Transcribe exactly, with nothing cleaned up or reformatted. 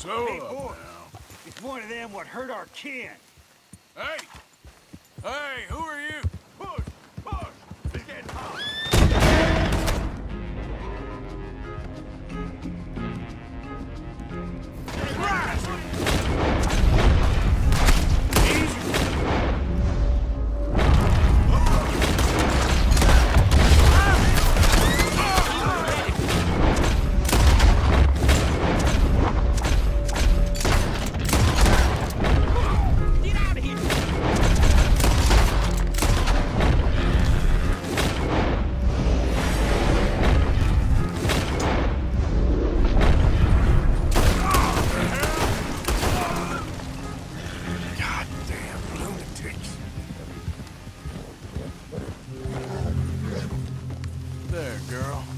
So Hey, up boy. now. It's one of them what hurt our kin. Hey! Hey, who are you? Push! Push! It's getting hot. Get out of here! Goddamn lunatics. There, girl.